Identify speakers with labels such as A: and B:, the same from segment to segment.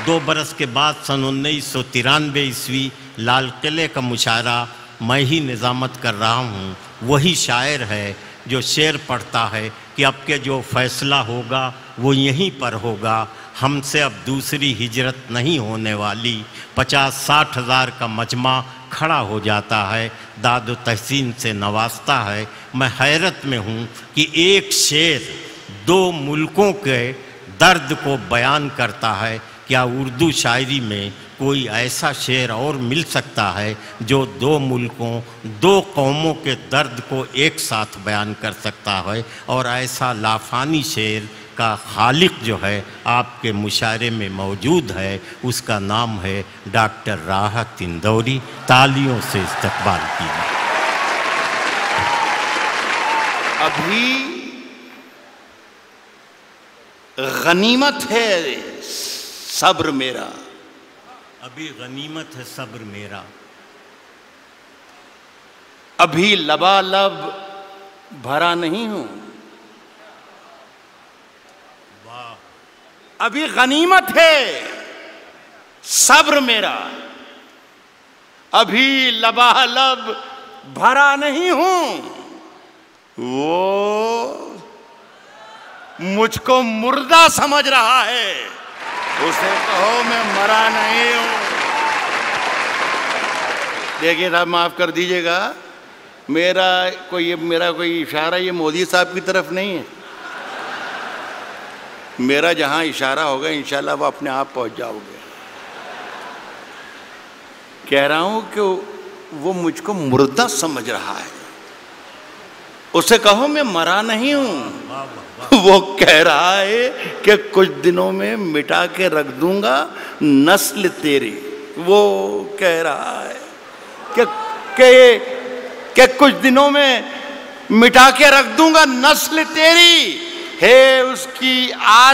A: 2 برس کے بعد سن 1993 عیسوی لال قلعے کا مشاعرہ میں ہی نظامت کر رہا ہوں۔ وہی شاعر ہے جو شعر پڑھتا ہے کہ اب کے جو فیصلہ ہوگا وہ یہیں پر ہوگا، ہم سے اب دوسری ہجرت نہیں ہونے والی۔ 50-60 ہزار کا مجمع کھڑا ہو جاتا ہے، داد و تحسین سے نوازتا ہے۔ میں حیرت میں ہوں کہ ایک شعر 2 ملکوں کے درد کو بیان کرتا ہے۔ کیا اردو شاعری میں کوئی ایسا شعر اور مل سکتا ہے جو 2 ملکوں 2 قوموں کے درد کو ایک ساتھ بیان کر سکتا ہے؟ اور ایسا لافانی شعر کا خالق جو ہے آپ کے مشاعرے میں موجود ہے، اس کا نام ہے ڈاکٹر راحت اندوری۔ تالیوں سے استقبال کیجیے۔
B: ابھی غنیمت ہے صبر میرا،
A: ابھی غنیمت ہے صبر میرا،
B: ابھی لبالب بھرا نہیں ہوں۔ ابھی غنیمت ہے صبر میرا، ابھی لبالب بھرا نہیں ہوں۔ وہ مجھ کو مردہ سمجھ رہا ہے، اسے کہو میں مرا نہیں ہوں۔ دیکھیے صاحب معاف کر دیجئے گا، میرا کوئی اشارہ یہ مودی صاحب کی طرف نہیں ہے۔ میرا جہاں اشارہ ہوگا انشاءاللہ وہ اپنے آپ پہنچ جاؤ گے۔ کہہ رہا ہوں کہ وہ مجھ کو مردہ سمجھ رہا ہے، اسے کہو میں مرا نہیں ہوں۔ وہ کہہ رہا ہے کہ کچھ دنوں میں مٹا کے رکھ دوں گا نسل تیری۔ وہ کہہ رہا ہے کہ کچھ دنوں میں مٹا کے رکھ دوں گا نسل تیری، ہے اس کی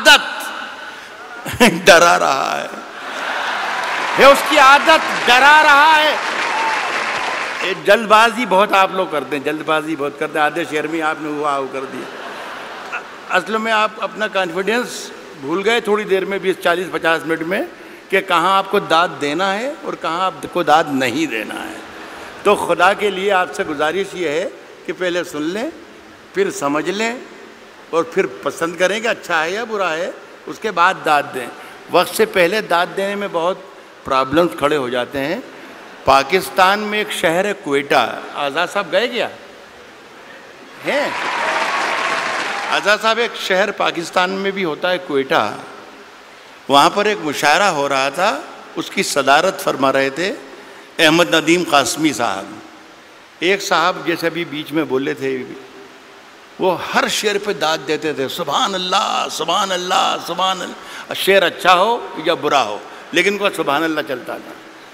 B: عادت ڈرا رہا ہے، اس کی عادت ڈرا رہا ہے۔ جلد بازی بہت آپ لوگ کرتے ہیں، جلد بازی بہت کرتے ہیں، آدھے شعر میں آپ نے ہوا کر دیا۔ اصل میں آپ اپنا کانفیڈنس بھول گئے تھوڑی دیر میں، 20-40-50 منٹ میں، کہ کہاں آپ کو داد دینا ہے اور کہاں آپ کو داد نہیں دینا ہے۔ تو خدا کے لیے آپ سے گزارش یہ ہے کہ پہلے سن لیں، پھر سمجھ لیں، اور پھر پسند کریں کہ اچھا ہے یا برا ہے، اس کے بعد داد دیں۔ وقت سے پہلے داد دینے میں بہت پرابلمز کھڑے ہو جاتے ہیں۔ پاکستان میں ایک شہر ہے کوئٹہ، آزاد صاحب گئے کیا ہیں؟ آزاد صاحب ایک شہر پاکستان میں بھی ہوتا ہے کوئٹہ، وہاں پر ایک مشاعرہ ہو رہا تھا، اس کی صدارت فرما رہے تھے احمد ندیم قاسمی صاحب۔ ایک صاحب جیسے ابھی بیچ میں بولے تھے، وہ ہر شعر پہ داد دیتے تھے، سبحان اللہ سبحان اللہ سبحان اللہ، شعر اچھا ہو یا برا ہو لیکن ان کو سبحان اللہ چلتا تھا،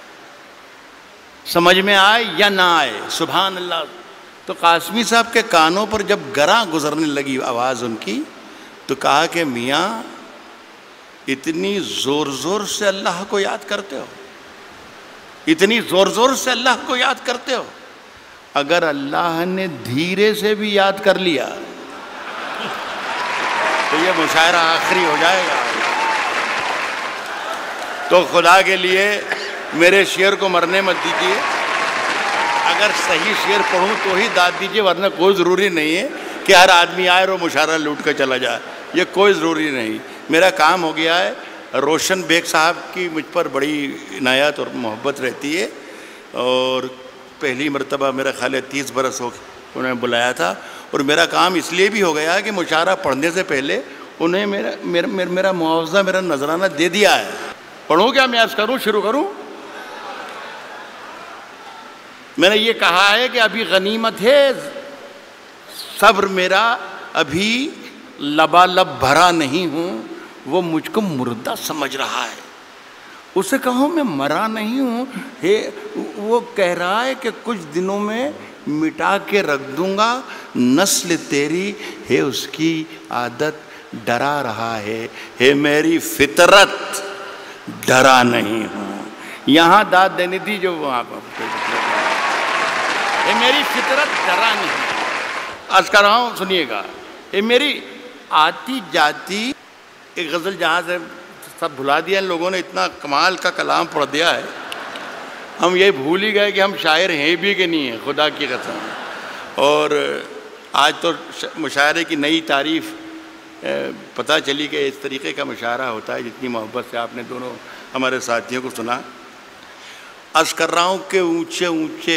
B: سمجھ میں آئے یا نہ آئے سبحان اللہ۔ تو قاسمی صاحب کے کانوں پر جب گراں گزرنے لگی آواز ان کی، تو کہا کہ میاں اتنی زور زور سے اللہ کو یاد کرتے ہو، اتنی زور زور سے اللہ کو یاد کرتے ہو، اگر اللہ نے دھیرے سے بھی یاد کر لیا تو یہ مشاعرہ آخری ہو جائے گا۔ تو خدا کے لیے میرے شعر کو مرنے مت دیجیے، اگر صحیح شعر پڑھوں تو ہی داد دیجیے، ورنہ کوئی ضروری نہیں ہے کہ ہر آدمی آئے اور مشاعرہ لوٹ کر چلا جائے، یہ کوئی ضروری نہیں۔ میرا کام ہو گیا ہے۔ روشن بیگ صاحب کی مجھ پر بڑی عنایت اور محبت رہتی ہے، اور پہلی مرتبہ میرا خیال ہے 30 برس ہو انہوں نے بلایا تھا، اور میرا کام اس لیے بھی ہو گیا کہ مشاعرہ پڑھنے سے پہلے انہیں میرا معاوضہ، میرا نذرانہ دے دیا ہے۔ پڑھوں کیا میں عرض کروں، شروع کروں؟ میں نے یہ کہا ہے کہ ابھی غنیمت ہے صبر میرا، ابھی لبالب بھرا نہیں ہوں۔ وہ مجھ کو مردہ سمجھ رہا ہے، اسے کہوں میں مرا نہیں ہوں۔ وہ کہہ رہا ہے کہ کچھ دنوں میں مٹا کے رکھ دوں گا نسل تیری، ہے اس کی عادت ڈرا رہا ہے میری فطرت ڈرا نہیں ہوں۔ یہاں داد دینی تھی جو وہاں پر، میری فطرت ڈرا نہیں۔ عرض کر رہا ہوں سنیے گا، میری آتی جاتی ایک غزل جہاں سے سب بھلا دیا ان لوگوں نے، اتنا کمال کا کلام پڑھ دیا ہے، ہم یہ بھول ہی گئے کہ ہم شاعر ہیں بھی کہ نہیں ہیں، خدا کی قسم۔ اور آج تو مشاعرے کی نئی تعریف پتہ چلی کہ اس طریقے کا مشاعرہ ہوتا ہے، جتنی محبت سے آپ نے دونوں ہمارے ساتھیوں کو سنا۔ عرض کر رہا ہوں کہ اونچے اونچے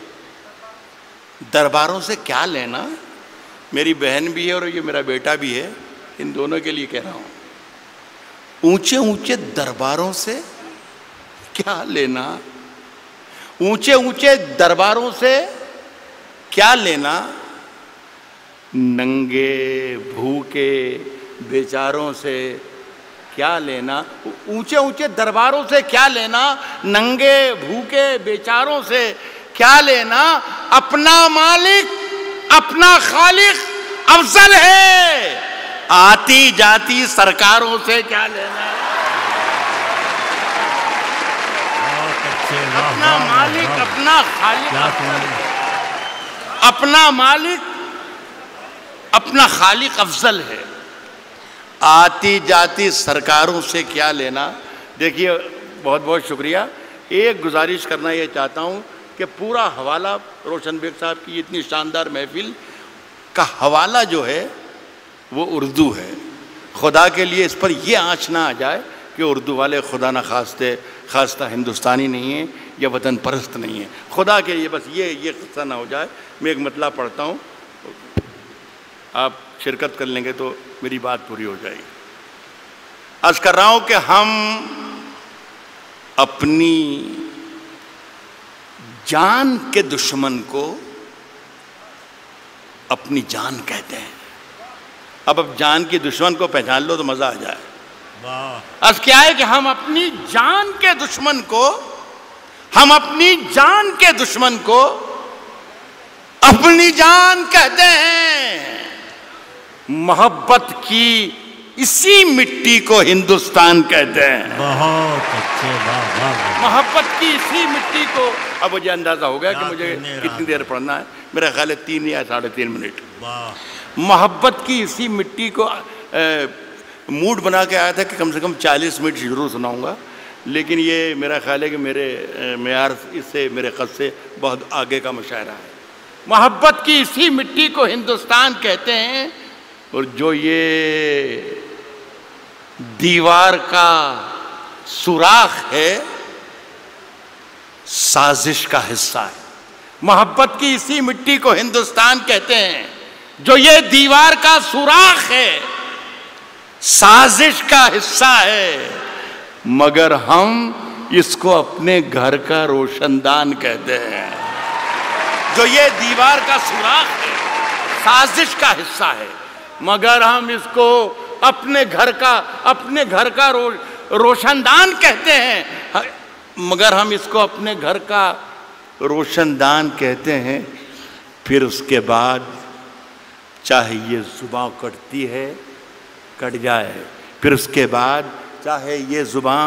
B: درباروں سے کیا لینا، میری بہن بھی ہے اور یہ میرا بیٹا بھی ہے، ان دونوں کے لیے کہہ رہا ہوں، اونچے اونچے درباروں سے کیا لینا، اونچے اونچے درباروں سے کیا لینا، ننگے بھوکے بیچاروں سے کیا لینا، اونچے اونچے درباروں سے کیا لینا، ننگے بھوکے بیچاروں سے کیا لینا، اپنا مالک اپنا خالق افضل ہے، آتی جاتی سرکاروں سے کیا لینا، اپنا مالک اپنا خالق، اپنا مالک اپنا خالق افضل ہے، آتی جاتی سرکاروں سے کیا لینا۔ دیکھیے بہت بہت شکریہ۔ ایک گزارش کرنا یہ چاہتا ہوں کہ پورا حوالہ روشن بیگ صاحب کی اتنی شاندار محفل کا حوالہ جو ہے وہ اردو ہے۔ خدا کے لیے اس پر یہ آنچ نہ آ جائے کہ اردو والے خدا نہ خواستہ ہندوستانی نہیں ہیں یا وطن پرست نہیں ہیں، خدا کے لیے بس یہ قصہ نہ ہو جائے۔ میں ایک مطلب پڑھتا ہوں، آپ شرکت کر لیں گے تو میری بات پوری ہو جائے گی۔ عرض کر رہا ہوں کہ ہم اپنی جان کے دشمن کو اپنی جان کہتے ہیں۔ اب جان کی دشمن کو پہچان لو تو مزہ آ جائے۔ عرض کیا ہے کہ ہم اپنی جان کے دشمن کو، ہم اپنی جان کے دشمن کو اپنی جان کہتے ہیں، محبت کی اسی مٹی کو ہندوستان کہتے ہیں۔
A: بہت اچھے،
B: محبت کی اسی مٹی کو، اب مجھے اندازہ ہو گیا کہ مجھے کتنی دیر پڑھنا ہے، میرا خیال ہے 3 یا 3.5 منٹ۔ محبت کی اسی مٹی کو موڈ بنا کے آیا تھا کہ کم سے کم 40 منٹ ضرور سناؤں گا، لیکن یہ میرا خیال ہے کہ میرے معیار اس سے، میرے قد سے بہت آگے کا مشاعرہ ہے۔ محبت کی اسی مٹی کو ہندوستان کہتے ہیں، اور جو یہ دیوار کا سوراخ ہے سازش کا حصہ ہے۔ محبت کی اسی مٹی کو ہندوستان کہتے ہیں، جو یہ دیوار کا سوراخ ہے سازش کا حصہ ہے، مگر ہم اس کو اپنے گھر کا روشن دان کہتے ہیں۔ جو یہ دیوار کا سوراخ ہے سازش کا حصہ ہے، مگر ہم اس کو اپنے گھر کا روشن دان کہتے ہیں، مگر ہم اس کو اپنے گھر کا روشن دان کہتے ہیں۔ پھر اس کے بعد چاہے یہ زباں کٹتی ہے کٹ جائے، پھر اس کے بعد چاہے یہ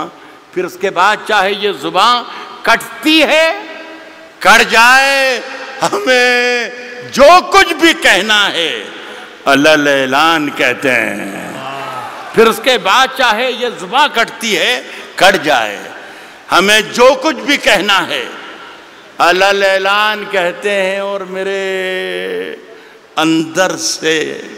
B: زباں کٹتی ہے کٹ جائے، ہمیں جو کچھ بھی کہنا ہے علل اعلان کہتے ہیں۔ پھر اس کے بعد چاہے یہ زباں کٹتی ہے کٹ جائے، ہمیں جو کچھ بھی کہنا ہے علل اعلان کہتے ہیں۔ اور میرے اندر سے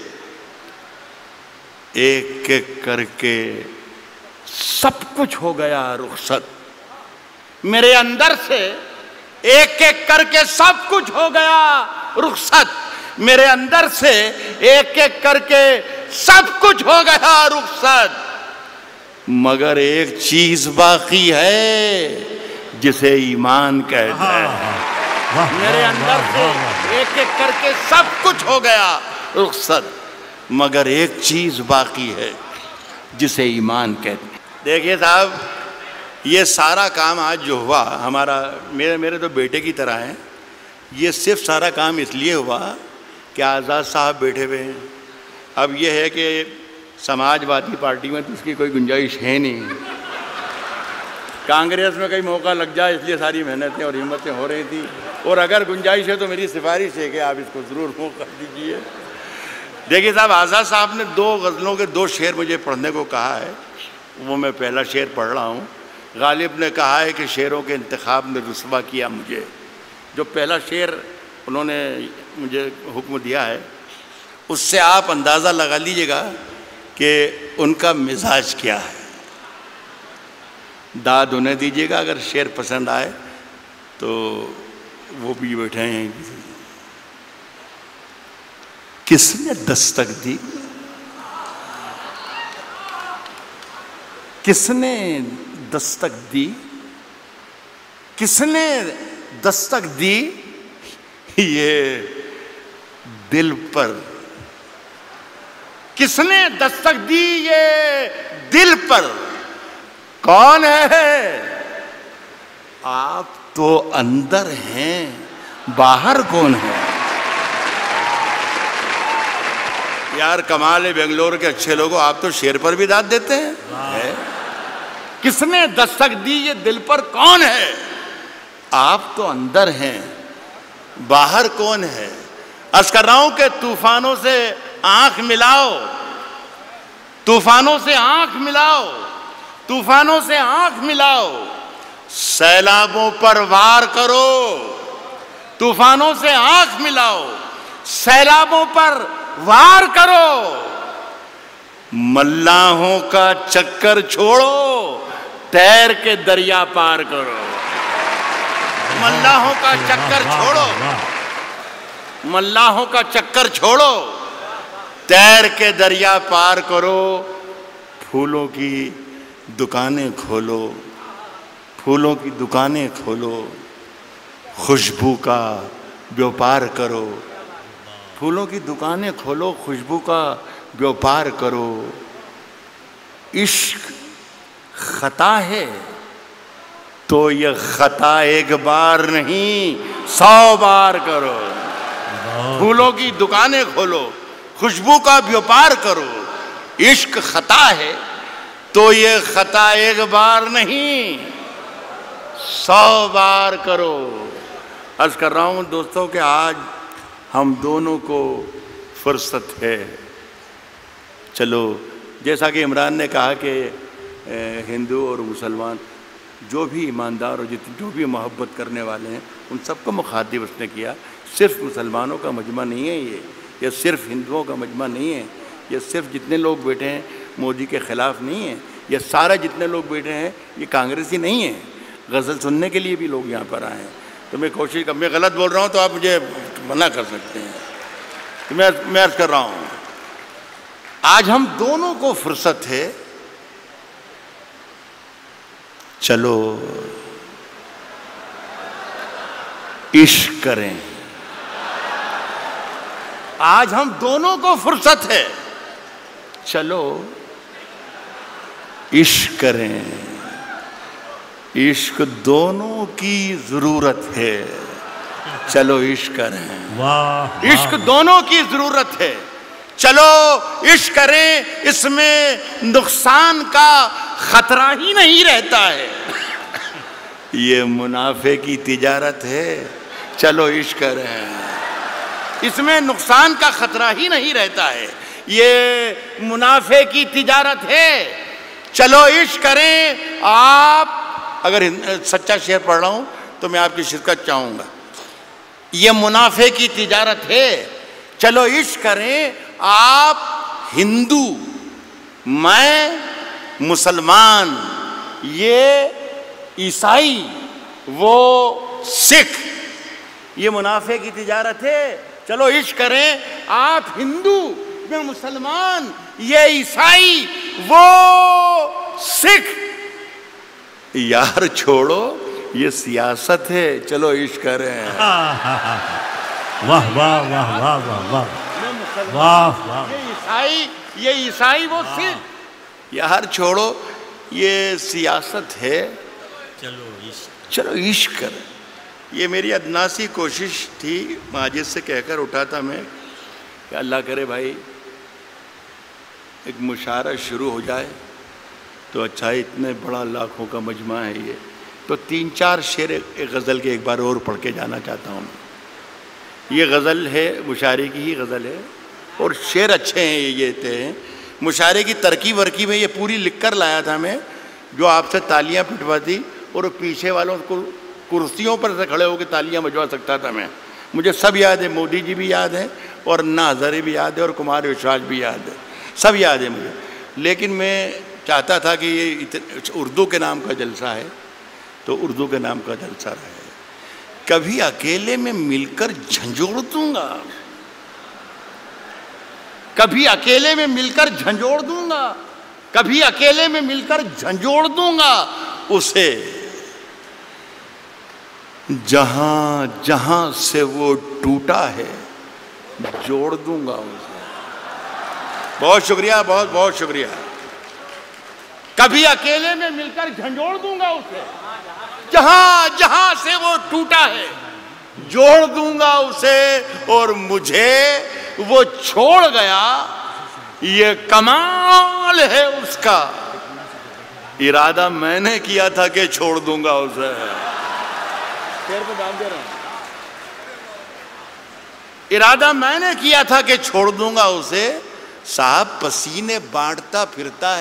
B: ایک ایک کر کے سب کچھ ہو گیا رخصت، میرے اندر سے ایک ایک کر کے سب کچھ ہو گیا رخصت، میرے اندر سے ایک ایک کر کے سب کچھ ہو گیا رخصت، مگر ایک چیز باقی ہے جسے ایمان کہتے ہیں۔ میرے اندر سے ایک ایک کر کے سب کچھ ہو گیا رخصت، مگر ایک چیز باقی ہے جسے ایمان کہتے ہیں۔ دیکھیے صاحب، یہ سارا کام آج جو ہوا ہمارا، میرے تو بیٹے کی طرح ہیں، یہ صرف سارا کام اس لیے ہوا کہ آزاد صاحب بیٹھے ہوئے ہیں۔ اب یہ ہے کہ سماج وادی پارٹی میں تو اس کی کوئی گنجائش ہے نہیں، کانگریس میں کئی موقع لگ جائے، اس لیے ساری محنتیں اور ہمتیں ہو رہی تھیں، اور اگر گنجائش ہے تو میری سفارش ہے کہ آپ اس کو ضرور موقع دیجیے۔ دیکھیے صاحب، آزاد صاحب نے 2 غزلوں کے 2 شعر مجھے پڑھنے کو کہا ہے، وہ میں پہلا شعر پڑھ رہا ہوں. غالب نے کہا ہے کہ شعروں کے انتخاب نے رسوا کیا مجھے. جو پہلا شعر انہوں نے مجھے حکم دیا ہے اس سے آپ اندازہ لگا لیجئے گا کہ ان کا مزاج کیا ہے. داد انہیں دیجئے گا اگر شعر پسند آئے تو وہ بھی بیٹھے ہیں. کس نے دستک دی؟ کس نے دستک دی؟ کس نے دستک دی یہ دل پر؟ کس نے دستک دی یہ دل پر؟ کون ہے؟ آپ تو اندر ہیں، باہر کون ہے؟ یار کمال ہے بنگلور کے اچھے لوگوں، آپ تو شعر پر بھی داد دیتے ہیں. کس نے دستک دی یہ دل پر؟ کون ہے؟ آپ تو اندر ہیں، باہر کون ہے؟ عرض کر رہا ہوں کہ طوفانوں سے آنکھ ملاؤ، طوفانوں سے آنکھ ملاؤ، طوفانوں سے آنکھ ملاؤ، سیلابوں پر وار کرو. طوفانوں سے آنکھ ملاؤ، سیلابوں پر وار کرو. ملاحوں کا چکر چھوڑو، تیر کے دریا پار کرو. ملاحوں کا چکر چھوڑو، ملاحوں کا چکر چھوڑو، تیر کے دریا پار کرو. پھولوں کی دکانیں کھولو، پھولوں کی دکانیں کھولو، خوشبو کا بیوپار کرو. پھولوں کی دکانیں کھولو، خوشبو کا بیوپار کرو. عشق خطا ہے تو یہ خطا ایک بار نہیں 100 بار کرو. پھولوں کی دکانیں کھولو، خوشبو کا بیوپار کرو. عشق خطا ہے تو یہ خطا ایک بار نہیں 100 بار کرو. عرض کر رہا ہوں دوستوں کہ آج ہم دونوں کو فرصت ہے. چلو جیسا کہ عمران نے کہا کہ ہندو اور مسلمان جو بھی ایماندار اور جو بھی محبت کرنے والے ہیں ان سب کو مخاطب اس نے کیا. صرف مسلمانوں کا مجمع نہیں ہے یہ صرف ہندوؤں کا مجمع نہیں ہے، یہ صرف جتنے لوگ بیٹھے ہیں مودی کے خلاف نہیں ہیں، یہ سارے جتنے لوگ بیٹھے ہیں یہ کانگریسی نہیں ہیں. غزل سننے کے لیے بھی لوگ یہاں پر آئے ہیں. تو میں کوشش میں غلط بول رہا ہوں تو آپ مجھے منع کر سکتے ہیں. تو میں عرض کر رہا ہوں آج ہم دونوں کو فرصت ہے. چلو عشق کریں. آج ہم دونوں کو فرصت ہے. چلو عشق کریں. عشق دونوں کی ضرورت ہے. چلو عشق کریں. عشق دونوں کی ضرورت ہے. چلو عشق کریں. اس میں نقصان کا خطرہ ہی نہیں رہتا ہے. یہ منافع کی تجارت ہے. چلو عشق کریں. اس میں نقصان کا خطرہ ہی نہیں رہتا ہے. یہ منافع کی تجارت ہے. چلو عشق کریں. آپ اگر سچا شعر پڑھ رہا ہوں تو میں آپ کی شرکت چاہوں گا. یہ منافع کی تجارت ہے. چلو عشق کریں. آپ ہندو، میں مسلمان، یہ عیسائی، وہ سکھ. یہ منافع کی تجارت ہے. چلو عشق کریں. آپ ہندو، میں مسلمان، یہ عیسائی، وہ سکھ. یار چھوڑو یہ سیاست ہے. چلو عشق کریں.
A: واہ واہ واہ واہ واہ واہ واہ.
B: یہ عیسائی وہ سکھ. یار چھوڑو یہ سیاست ہے. چلو عشق کریں. یہ میری ادناسی کوشش تھی. ماجد سے کہہ کر اٹھا تھا میں کہ اللہ کرے بھائی ایک مشاعرہ شروع ہو جائے تو اچھا. اتنے بڑا لاکھوں کا مجمع ہے یہ تو 3-4 شعر ایک غزل کے ایک بار اور پڑھ کے جانا چاہتا ہوں. یہ غزل ہے، مشاعرے کی ہی غزل ہے اور شعر اچھے ہیں. یہ تھے مشاعرے کی ترکیب ورکیب ہے، یہ پوری لکھ کر لایا تھا میں، جو آپ سے تالیاں پٹواتی اور پیچھے والوں کو کرسیوں پر سے کھڑے ہو کے تالیاں بجوا سکتا تھا میں. مجھے سب یاد ہے، مودی جی بھی یاد ہے اور انا ہزارے بھی یاد ہے اور کمار وشواس بھی یاد ہے، سب یاد ہے مجھے. لیکن میں چاہتا تھا کہ یہ اردو کے نام کا جلسہ ہے تو اردو کے نام کا جلسہ رہے. کبھی اکیلے میں مل کر جھنجھوڑ دوں گا، کبھی اکیلے میں مل کر جھنجھوڑ دوں گا، کبھی اکیلے میں مل کر جھنجھوڑ دوں گا اسے، جہاں جہاں سے وہ ٹوٹا ہے جوڑ دوں گا اسے. بہت شکریہ، بہت بہت شکریہ. کبھی اکیلے میں مل کر جھنجھوڑ دوں گا اسے، جہاں جہاں سے وہ ٹوٹا ہے جوڑ دوں گا اسے، اور مجھے وہ چھوڑ گیا یہ کمال ہے اس کا، ارادہ میں نے کیا تھا کہ چھوڑ دوں گا اسے. شیر پہ دام دے رہا ہوں. ارادہ میں نے کیا تھا کہ چھوڑ دوں گا اسے، صاحب پسینے بانٹتا پھرتا ہے.